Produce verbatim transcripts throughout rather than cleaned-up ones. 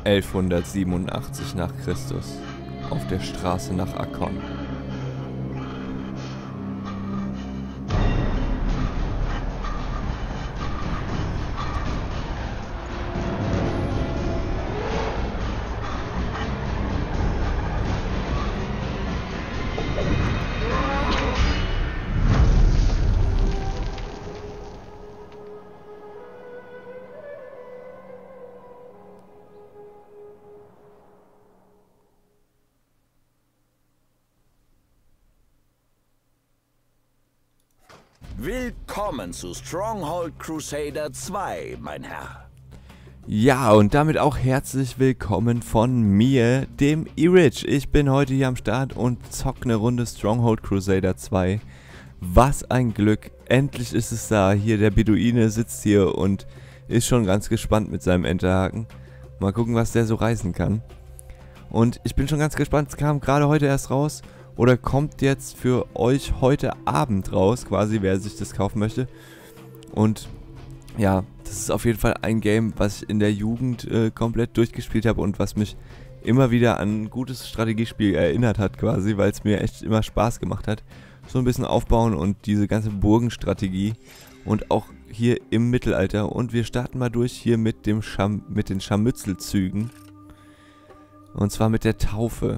elfhundertsiebenundachtzig nach Christus auf der Straße nach Akkon. Willkommen zu Stronghold Crusader zwei, mein Herr. Ja, und damit auch herzlich willkommen von mir, dem E-Rich. Ich bin heute hier am Start und zock eine Runde Stronghold Crusader zwei. Was ein Glück, endlich ist es da. Hier, der Beduine sitzt hier und ist schon ganz gespannt mit seinem Enterhaken. Mal gucken, was der so reißen kann. Und ich bin schon ganz gespannt, es kam gerade heute erst raus. Oder kommt jetzt für euch heute Abend raus, quasi, wer sich das kaufen möchte. Und ja, das ist auf jeden Fall ein Game, was ich in der Jugend äh, komplett durchgespielt habe und was mich immer wieder an ein gutes Strategiespiel erinnert hat, quasi, weil es mir echt immer Spaß gemacht hat. So ein bisschen aufbauen und diese ganze Burgenstrategie und auch hier im Mittelalter. Und wir starten mal durch hier mit, dem Scham mit den Scharmützelzügen. Und zwar mit der Taufe.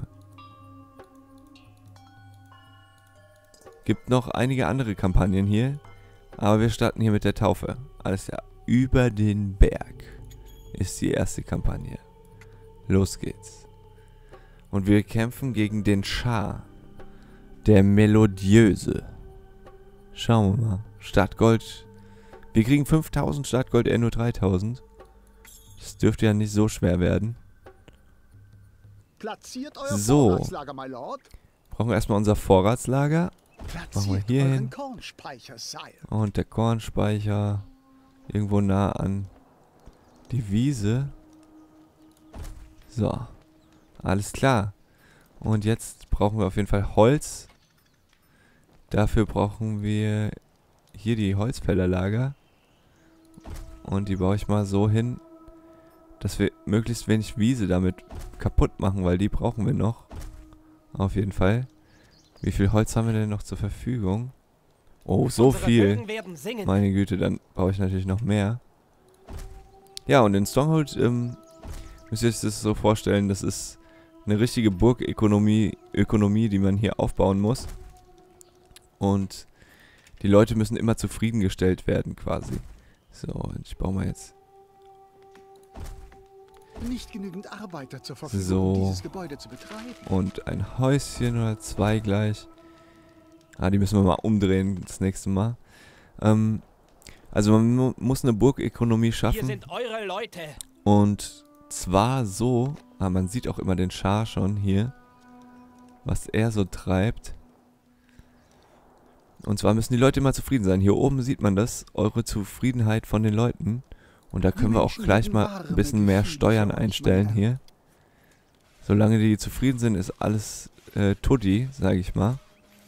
Gibt noch einige andere Kampagnen hier, aber wir starten hier mit der Taufe. Alles klar. Über den Berg ist die erste Kampagne. Los geht's. Und wir kämpfen gegen den Schah, der Melodiöse. Schauen wir mal. Startgold. Wir kriegen fünftausend Startgold, er nur dreitausend. Das dürfte ja nicht so schwer werden. Platziert euer So. Vorratslager, my Lord. Brauchen wir erstmal unser Vorratslager. Machen wir hier hin. Und der Kornspeicher irgendwo nah an die Wiese. So. Alles klar. Und jetzt brauchen wir auf jeden Fall Holz. Dafür brauchen wir hier die Holzfällerlager. Und die baue ich mal so hin, dass wir möglichst wenig Wiese damit kaputt machen, weil die brauchen wir noch. Auf jeden Fall. Wie viel Holz haben wir denn noch zur Verfügung? Oh, so viel. Meine Güte, dann brauche ich natürlich noch mehr. Ja, und in Stronghold ähm, müsst ihr euch das so vorstellen, das ist eine richtige Burgökonomie, Ökonomie, die man hier aufbauen muss. Und die Leute müssen immer zufriedengestellt werden, quasi. So, und ich baue mal jetzt... Nicht genügend Arbeiter zur Verfügung, so. um dieses Gebäude zu betreiben. Und ein Häuschen oder zwei gleich. Ah, die müssen wir mal umdrehen das nächste Mal. Ähm, also man mu muss eine Burgökonomie schaffen. Hier sind eure Leute. Und zwar so, ah, man sieht auch immer den Schah schon hier, was er so treibt. Und zwar müssen die Leute immer zufrieden sein. Hier oben sieht man das, eure Zufriedenheit von den Leuten. Und da können wir auch gleich mal ein bisschen mehr Steuern einstellen hier. Solange die zufrieden sind, ist alles äh, tutti, sage ich mal.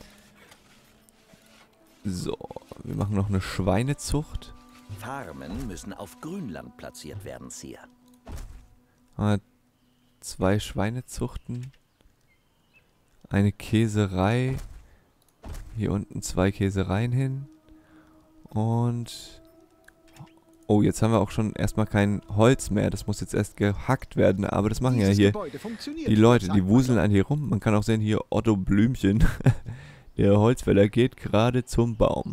So, wir machen noch eine Schweinezucht. Farmen müssen auf Grünland platziert werden, Sir. Ah, zwei Schweinezuchten. Eine Käserei. Hier unten zwei Käsereien hin. Und... Oh, jetzt haben wir auch schon erstmal kein Holz mehr. Das muss jetzt erst gehackt werden. Aber das machen ja hier die Leute. Die wuseln an hier rum. Man kann auch sehen, hier Otto Blümchen. Der Holzfäller geht gerade zum Baum.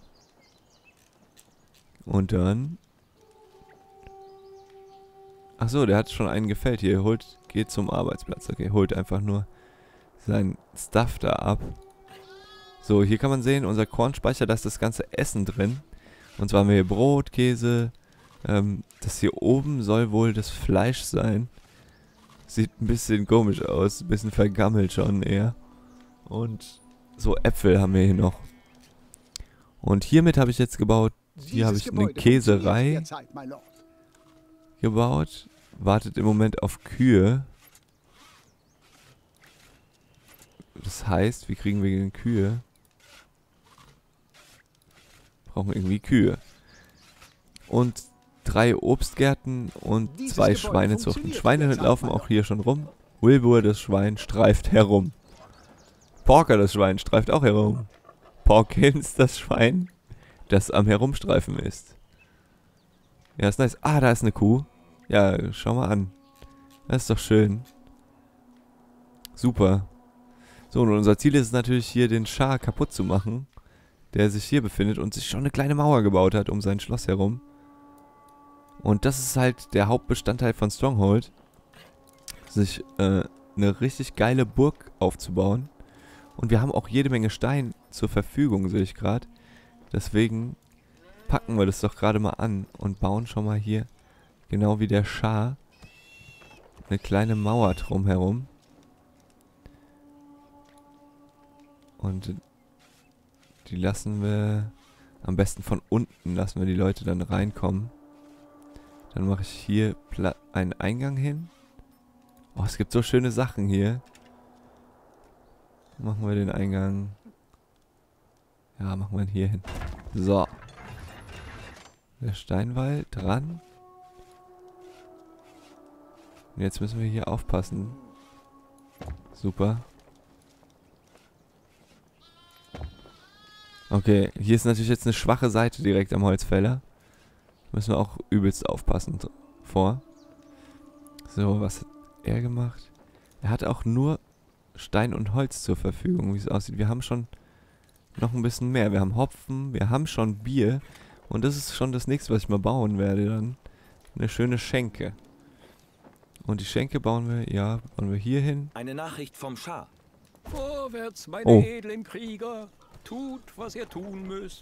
Und dann... Ach so, der hat schon einen gefällt hier. Holt, geht zum Arbeitsplatz. Okay, holt einfach nur sein Stuff da ab. So, hier kann man sehen, unser Kornspeicher, da ist das ganze Essen drin. Und zwar haben wir hier Brot, Käse... Ähm, das hier oben soll wohl das Fleisch sein. Sieht ein bisschen komisch aus, ein bisschen vergammelt schon eher. Und so Äpfel haben wir hier noch. Und hiermit habe ich jetzt gebaut, hier habe ich eine Käserei gebaut. Wartet im Moment auf Kühe. Das heißt, wie kriegen wir denn Kühe? Brauchen wir irgendwie Kühe. Und drei Obstgärten und Dieses zwei Gebäude Schweinezuchten. funktioniert Schweine derzeit laufen mal auch noch. hier schon rum. Wilbur, das Schwein, streift herum. Porker, das Schwein, streift auch herum. Porkins, das Schwein, das am Herumstreifen ist. Ja, ist nice. Ah, da ist eine Kuh. Ja, schau mal an. Das ist doch schön. Super. So, und unser Ziel ist es natürlich hier, den Schah kaputt zu machen, der sich hier befindet und sich schon eine kleine Mauer gebaut hat um sein Schloss herum. Und das ist halt der Hauptbestandteil von Stronghold, sich äh, eine richtig geile Burg aufzubauen. Und wir haben auch jede Menge Stein zur Verfügung, sehe ich gerade. Deswegen packen wir das doch gerade mal an und bauen schon mal hier, genau wie der Schah, eine kleine Mauer drumherum. Und die lassen wir, am besten von unten lassen wir die Leute dann reinkommen. Dann mache ich hier Pla- einen Eingang hin. Oh, es gibt so schöne Sachen hier. Machen wir den Eingang. Ja, machen wir ihn hier hin. So. Der Steinwall dran. Und jetzt müssen wir hier aufpassen. Super. Okay, hier ist natürlich jetzt eine schwache Seite direkt am Holzfäller. Müssen wir auch übelst aufpassen vor. So, was hat er gemacht? Er hat auch nur Stein und Holz zur Verfügung, wie es aussieht. Wir haben schon noch ein bisschen mehr. Wir haben Hopfen, wir haben schon Bier. Und das ist schon das nächste, was ich mal bauen werde dann. Eine schöne Schenke. Und die Schenke bauen wir, ja, bauen wir hier hin. Eine Nachricht vom Schah. Vorwärts, meine Oh. edlen Krieger. Tut, was ihr tun müsst.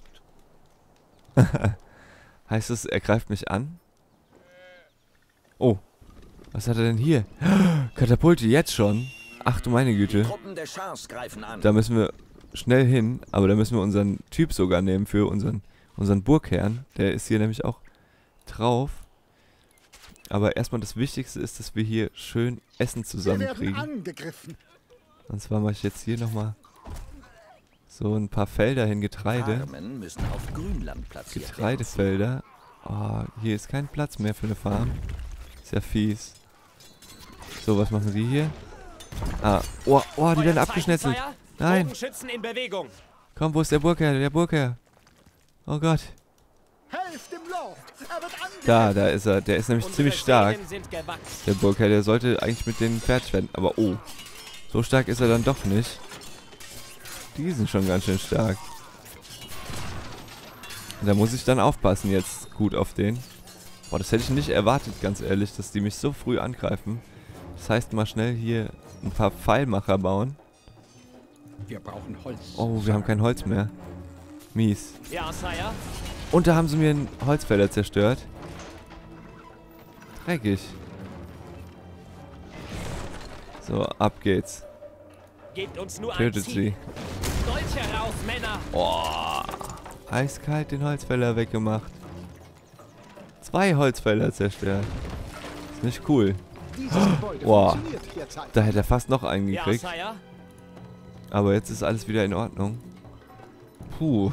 Heißt es, er greift mich an? Oh, was hat er denn hier? Katapulte, jetzt schon? Ach du meine Die Güte. Truppen des Schahs greifen an. Da müssen wir schnell hin, aber da müssen wir unseren Typ sogar nehmen für unseren, unseren Burgherrn. Der ist hier nämlich auch drauf. Aber erstmal das Wichtigste ist, dass wir hier schön Essen Wir werden zusammenkriegen. angegriffen. Und zwar mache ich jetzt hier nochmal so ein paar Felder hin, Getreide. Farmen müssen auf Grünland platziert werden. Getreidefelder. Oh, hier ist kein Platz mehr für eine Farm. Ist ja fies. So, was machen die hier? Ah, oh, oh, die werden abgeschnetzelt. Nein, Bogenschützen in Bewegung. komm, wo ist der Burgherr? Der Burgherr. Oh Gott. Helft dem Lord. Er wird angegriffen. Da, da ist er. Der ist nämlich Unsere ziemlich stark. Sehnen sind gewachsen. Der Burgherr, der sollte eigentlich mit denen fertig werden. Aber oh, so stark ist er dann doch nicht. Die sind schon ganz schön stark. Da muss ich dann aufpassen jetzt gut auf den. Boah, das hätte ich nicht erwartet, ganz ehrlich, dass die mich so früh angreifen. Das heißt, mal schnell hier ein paar Pfeilmacher bauen. Wir brauchen Holz. Oh, wir haben kein Holz mehr. Mies. Ja, Sire. Und da haben sie mir einen Holzfäller zerstört. Dreckig. So, ab geht's. Gebt uns nur ein Tötet Ziel. sie. Dolche heraus, Männer. Oh, eiskalt den Holzfäller weggemacht. Zwei Holzfäller zerstört. Ist nicht cool. Dieses Gebäude Boah. funktioniert derzeit. Da hätte er fast noch einen Ja, gekriegt. Sire. Aber jetzt ist alles wieder in Ordnung. Puh.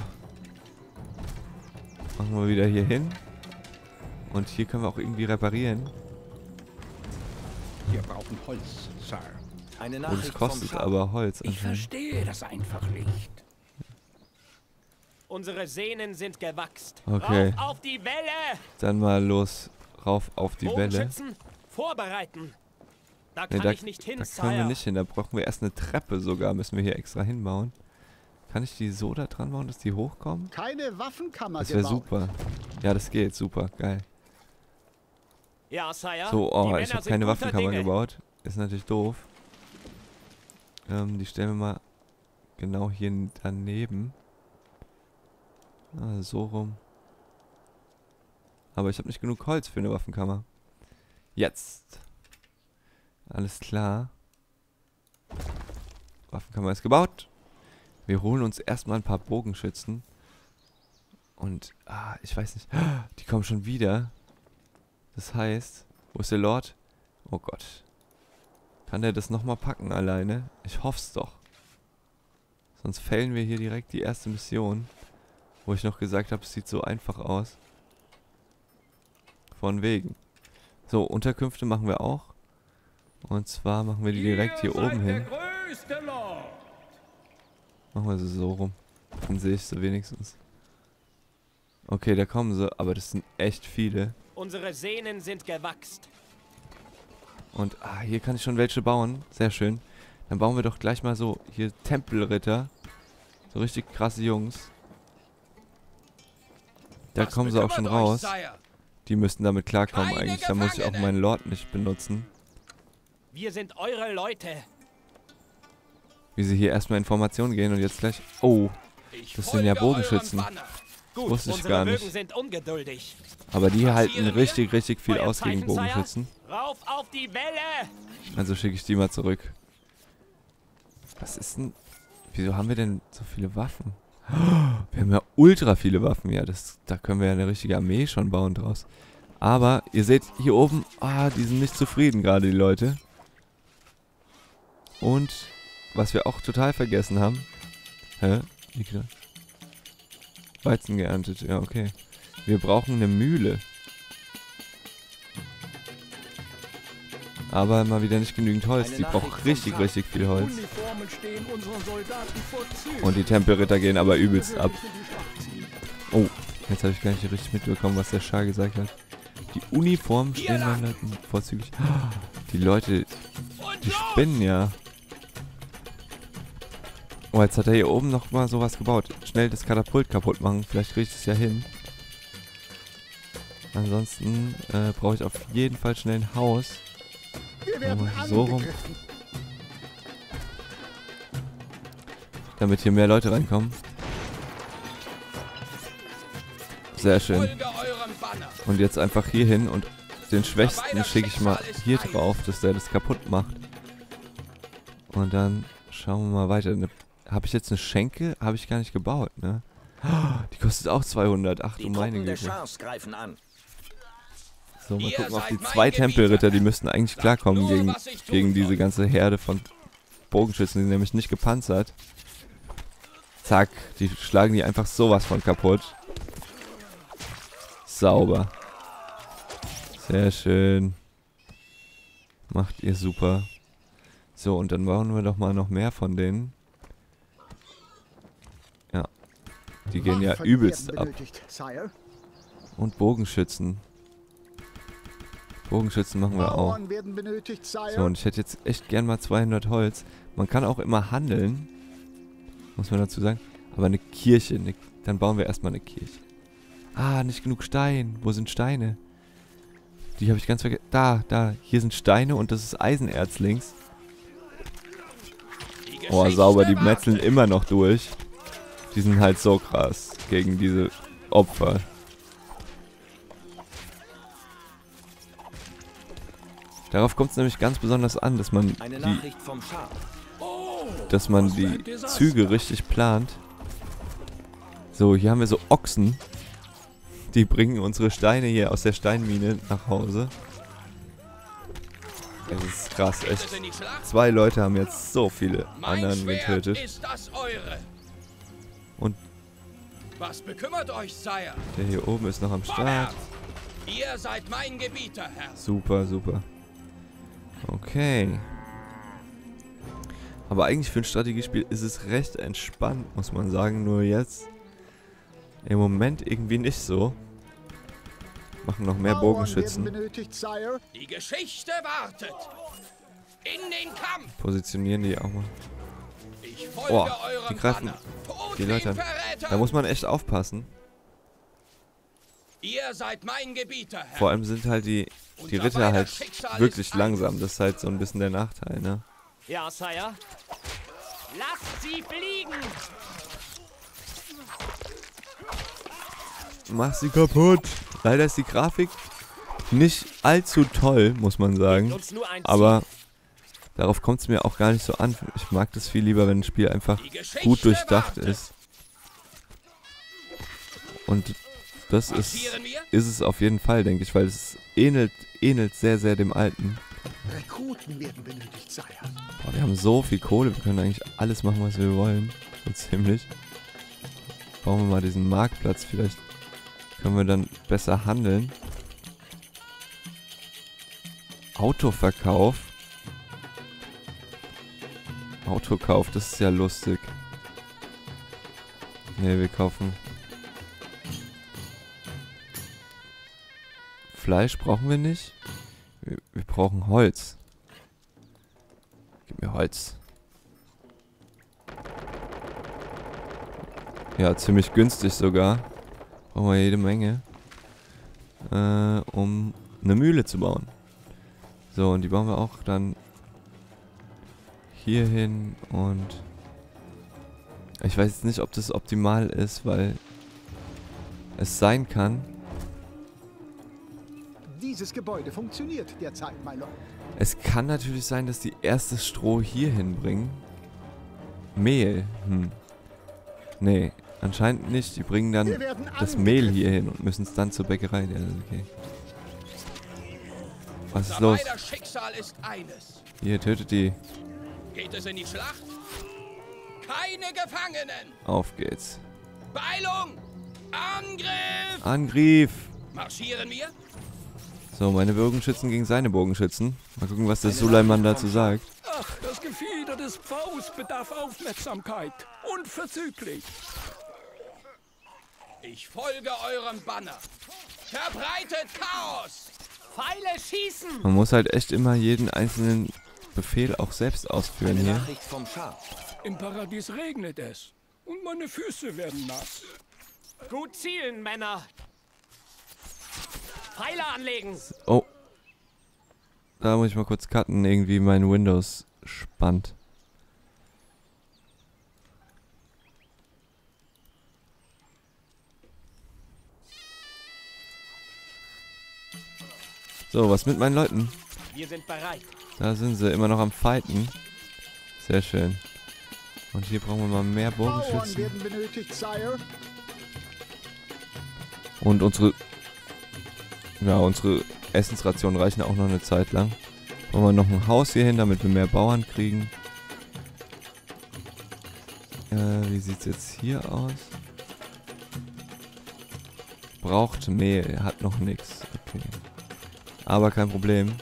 Machen wir wieder hier hin. Und hier können wir auch irgendwie reparieren. Wir brauchen Holz, Sir. Eine Oh, das Nachricht vom kostet Schah. aber Holz Ich anscheinend. verstehe das einfach nicht. Unsere Sehnen sind gewachsen. Okay. Rauf auf die Welle. Dann mal los. Rauf auf die Welle. Bogenschützen vorbereiten. Da Ne, kann da, ich nicht hin, da können wir Sire. nicht hin. Da brauchen wir erst eine Treppe sogar. Müssen wir hier extra hinbauen. Kann ich die so da dran bauen, dass die hochkommen? Keine Waffenkammer Das wäre gebaut. super. Ja, das geht. Super. Geil. Ja, Sire. So, Die oh, Männer ich habe sind keine guter Waffenkammer Dinge. gebaut. Ist natürlich doof. Ähm, die stellen wir mal genau hier daneben. Ah, so rum. Aber ich habe nicht genug Holz für eine Waffenkammer. Jetzt. Alles klar. Waffenkammer ist gebaut. Wir holen uns erstmal ein paar Bogenschützen. Und, ah, ich weiß nicht. Die kommen schon wieder. Das heißt, wo ist der Lord? Oh Gott. Kann der das nochmal packen alleine? Ich hoff's doch. Sonst fällen wir hier direkt die erste Mission. Wo ich noch gesagt habe, es sieht so einfach aus. Von wegen. So, Unterkünfte machen wir auch. Und zwar machen wir die direkt hier oben hin. Machen wir sie so rum. Dann sehe ich sie wenigstens. Okay, da kommen sie, aber das sind echt viele. Unsere Sehnen sind gewachst. Und ah, hier kann ich schon welche bauen. Sehr schön. Dann bauen wir doch gleich mal so hier Tempelritter. So richtig krasse Jungs. Da Was kommen sie auch schon bekümmert raus. euch, Sire? Die müssten damit klarkommen Keine eigentlich. Da muss ich auch Gefangene. meinen Lord nicht benutzen. Wir sind eure Leute. Wie sie hier erstmal Informationen gehen und jetzt gleich... Oh, Ich das sind ja folge Bogenschützen. eurem Banner. Gut, Wusste ich unsere gar Bögen nicht. sind ungeduldig. Aber die halten Passieren wir? richtig, richtig viel Euer aus gegen Zeichen, Sire? Bogenschützen. Rauf auf die Welle! Also schicke ich die mal zurück. Was ist denn... Wieso haben wir denn so viele Waffen? Wir haben ja ultra viele Waffen. Ja, das, da können wir ja eine richtige Armee schon bauen draus. Aber ihr seht hier oben... Ah, die sind nicht zufrieden gerade, die Leute. Und was wir auch total vergessen haben... Hä? Wie gesagt? Weizen geerntet. Ja, okay. Wir brauchen eine Mühle. Aber mal wieder nicht genügend Holz. Eine Die Nachricht braucht vom richtig, Schaf. richtig viel Holz. Uniformen stehen unseren Soldaten vor Zügen. Und die Tempelritter gehen aber übelst ab. In die Schlacht ziehen. Oh, jetzt habe ich gar nicht richtig mitbekommen, was der Schar gesagt hat. Die Uniformen stehen den Leuten vorzüglich. Die Leute, die spinnen ja. Oh, jetzt hat er hier oben noch mal sowas gebaut. Schnell das Katapult kaputt machen. Vielleicht kriege ich es ja hin. Ansonsten äh, brauche ich auf jeden Fall schnell ein Haus. Wir werden Oh, so rum. angegriffen. Damit hier mehr Leute reinkommen. Sehr schön. Folge eurem Banner. Und jetzt einfach hier hin und den Schwächsten schicke ich mal hier drauf, dass der das kaputt macht. Und dann schauen wir mal weiter. Ne, habe ich jetzt eine Schenke? Habe ich gar nicht gebaut, ne? Die kostet auch zweihundert. Ach du Die meine Truppen des Güte. Schars greifen an. So, mal Ihr gucken auf seid die mein zwei Gebieter, Tempelritter. Die Herr. müssten eigentlich Sagt klarkommen nur, gegen, was ich tun gegen diese soll. ganze Herde von Bogenschützen. Die sind nämlich nicht gepanzert. Zack, die schlagen die einfach sowas von kaputt. Sauber. Sehr schön. Macht ihr super. So, und dann bauen wir doch mal noch mehr von denen. Ja. Die gehen ja Waffen übelst werden ab. benötigt, Sire. Und Bogenschützen. Bogenschützen machen wir auch. Bauern werden benötigt, Sire. So, und ich hätte jetzt echt gern mal zweihundert Holz. Man kann auch immer handeln. Muss man dazu sagen. Aber eine Kirche. Eine, dann bauen wir erstmal eine Kirche. Ah, nicht genug Stein. Wo sind Steine? Die habe ich ganz vergessen. Da, da. Hier sind Steine und das ist Eisenerz links. Die Oh, Geschichte sauber. Die wartet. metzeln immer noch durch. Die sind halt so krass gegen diese Opfer. Darauf kommt es nämlich ganz besonders an, dass man Eine die Nachricht vom Schaf. dass man Was für ein die Desaster. Züge richtig plant. So, hier haben wir so Ochsen. Die bringen unsere Steine hier aus der Steinmine nach Hause. Das ist krass, echt. Es in die Schlacht. Zwei Leute haben jetzt so viele Mein anderen Schwert getötet. ist das eure. Und Was bekümmert euch, Sire? der hier oben ist noch am Start. Vorwärts! Ihr seid mein Gebieter, Herr. Super, super. Okay. Aber eigentlich für ein Strategiespiel ist es recht entspannt, muss man sagen. Nur jetzt im Moment irgendwie nicht so. Machen noch mehr Bauern Bogenschützen. werden benötigt, Sire. Die Geschichte wartet. In den Kampf. Positionieren die auch mal. Ich folge Boah, eurem die greifen Banner. Tod die den Leute an. Verrätern. Da muss man echt aufpassen. Ihr seid mein Gebieter, Herr. Vor allem sind halt die, die Unser Ritter beider halt Schicksal wirklich ist eins. langsam. Das ist halt so ein bisschen der Nachteil, ne? Ja, Sire. Lasst sie fliegen! Mach sie kaputt. Leider ist die Grafik nicht allzu toll, muss man sagen. Uns nur ein Aber darauf kommt es mir auch gar nicht so an. Ich mag das viel lieber, wenn ein Spiel einfach Die Geschichte gut durchdacht wartet. ist. Und das ist, Marschieren wir? ist es auf jeden Fall, denke ich, weil es ähnelt, ähnelt sehr, sehr dem alten. Rekruten werden benötigt, Sire. Boah, wir haben so viel Kohle, wir können eigentlich alles machen, was wir wollen. So ziemlich. Bauen wir mal diesen Marktplatz, vielleicht können wir dann besser handeln. Autoverkauf. Autokauf, das ist ja lustig. Ne, wir kaufen... Fleisch brauchen wir nicht. Wir, wir brauchen Holz. Gib mir Holz. Ja, ziemlich günstig sogar. Brauchen wir jede Menge. Äh, um eine Mühle zu bauen. So, und die bauen wir auch dann hier hin und... Ich weiß jetzt nicht, ob das optimal ist, weil es sein kann. Dieses Gebäude funktioniert derzeit, my Lord. Es kann natürlich sein, dass die erstes Stroh hier hinbringen. Mehl. Hm. Nee, anscheinend nicht. Die bringen dann Wir werden das angegriffen. Mehl hier hin und müssen es dann zur Bäckerei. Ja, okay. Was ist Unser los? beider Schicksal ist eines. Hier, tötet die. Geht es in die Schlacht? Keine Gefangenen! Auf geht's. Beeilung! Angriff! Angriff! Marschieren wir? So, meine Bogenschützen gegen seine Bogenschützen. Mal gucken, was der Suleiman dazu sagt. Ach, das Gefieder des Pfaus bedarf Aufmerksamkeit. Unverzüglich. Ich folge eurem Banner. Verbreitet Chaos! Pfeile schießen! Man muss halt echt immer jeden einzelnen Befehl auch selbst ausführen hier. Nachricht vom Schaf. Im Paradies regnet es. Und meine Füße werden nass. Gut zielen, Männer! Pfeile anlegen! Oh. Da muss ich mal kurz cutten. Irgendwie mein Windows spannt. So, was mit meinen Leuten? Wir sind bereit. Da sind sie immer noch am Fighten. Sehr schön. Und hier brauchen wir mal mehr Bauern Bogenschützen. werden benötigt, Sire. Und unsere... Ja, unsere Essensrationen reichen auch noch eine Zeit lang. Brauchen wir noch ein Haus hier hin, damit wir mehr Bauern kriegen. Äh, wie sieht's jetzt hier aus? Braucht Mehl, hat noch nichts. Okay. Aber kein Problem.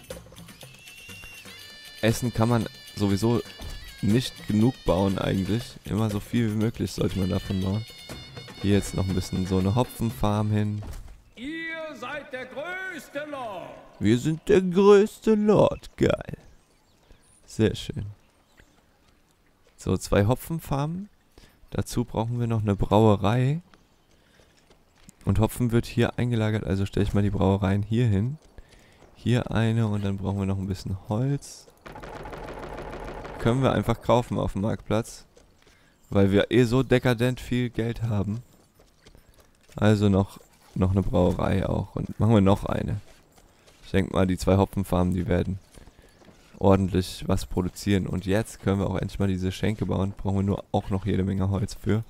Essen kann man sowieso nicht genug bauen eigentlich. Immer so viel wie möglich sollte man davon bauen. Hier jetzt noch ein bisschen so eine Hopfenfarm hin. Ihr seid der größte Lord. Wir sind der größte Lord. Geil. Sehr schön. So, zwei Hopfenfarmen. Dazu brauchen wir noch eine Brauerei. Und Hopfen wird hier eingelagert, also stelle ich mal die Brauereien hier hin. Hier eine und dann brauchen wir noch ein bisschen Holz. Können wir einfach kaufen auf dem Marktplatz. Weil wir eh so dekadent viel Geld haben. Also noch, noch eine Brauerei auch. Und machen wir noch eine. Ich denke mal, die zwei Hopfenfarmen, die werden ordentlich was produzieren. Und jetzt können wir auch endlich mal diese Schenke bauen. Brauchen wir nur auch noch jede Menge Holz für.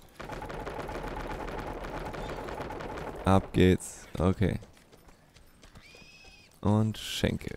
Ab geht's. Okay. Und Schenke.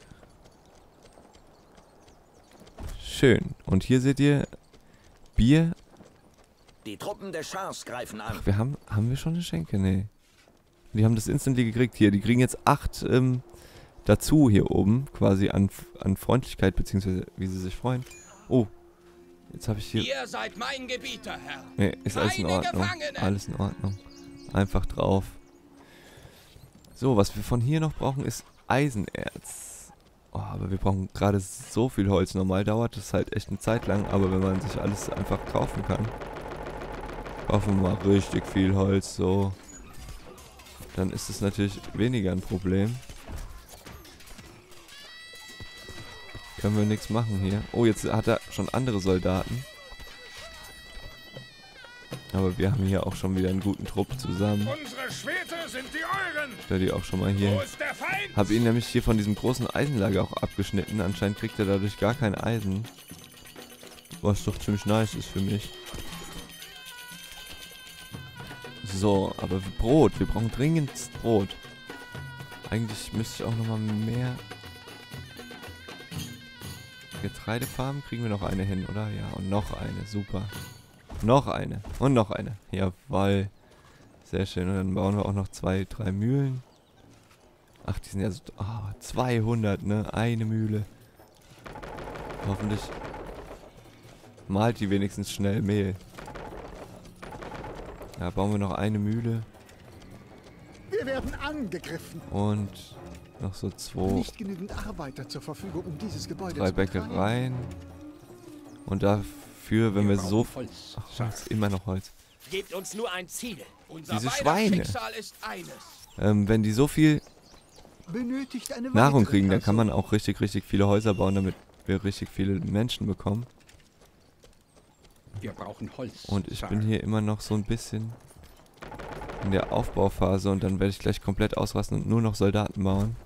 Schön. Und hier seht ihr Bier. Die Truppen des Schars greifen an. Ach, wir haben, haben wir schon eine Schenke? Nee. Die haben das instantly gekriegt hier. Die kriegen jetzt acht ähm, dazu hier oben. Quasi an, an Freundlichkeit, beziehungsweise wie sie sich freuen. Oh. Jetzt habe ich hier... Ihr seid mein Gebieter, Herr. Nee, ist alles in Keine Ordnung. Gefangenen. Alles in Ordnung. Einfach drauf. So, was wir von hier noch brauchen, ist Eisenerz. Oh, aber wir brauchen gerade so viel Holz. Normal dauert das halt echt eine Zeit lang, aber wenn man sich alles einfach kaufen kann. Kaufen wir mal richtig viel Holz, so. Dann ist es natürlich weniger ein Problem. Können wir nichts machen hier. Oh, jetzt hat er schon andere Soldaten. Aber wir haben hier auch schon wieder einen guten Trupp zusammen. Unsere Schwerter sind die euren. Stell die auch schon mal hier. ist der Feind? Hab ihn nämlich hier von diesem großen Eisenlager auch abgeschnitten. Anscheinend kriegt er dadurch gar kein Eisen. Was doch ziemlich nice ist für mich. So, aber Brot. Wir brauchen dringend Brot. Eigentlich müsste ich auch nochmal mehr... Getreidefarmen kriegen wir noch eine hin, oder? Ja, und noch eine. Super. Noch eine. Und noch eine. Jawohl. Sehr schön. Und dann bauen wir auch noch zwei, drei Mühlen. Ach, die sind ja so... Ah, zweihundert, ne? Eine Mühle. Hoffentlich malt die wenigstens schnell Mehl. Ja, bauen wir noch eine Mühle. Wir werden angegriffen. Und noch so zwei, Nicht genügend Arbeiter zur Verfügung, um dieses Gebäude drei zu betreiben. Bäckereien. Und dafür, wenn wir so... Holz. Ach, Holz, immer noch Holz. Gebt uns nur ein Ziel. Unser Diese beider Schweine. Schicksal ist eines. Ähm, wenn die so viel Benötigt eine Nahrung weitere kriegen, dann kann man Person. auch richtig, richtig viele Häuser bauen, damit wir richtig viele Menschen bekommen. Wir brauchen Holz. Und ich Sir. bin hier immer noch so ein bisschen in der Aufbauphase und dann werde ich gleich komplett ausrasten und nur noch Soldaten bauen.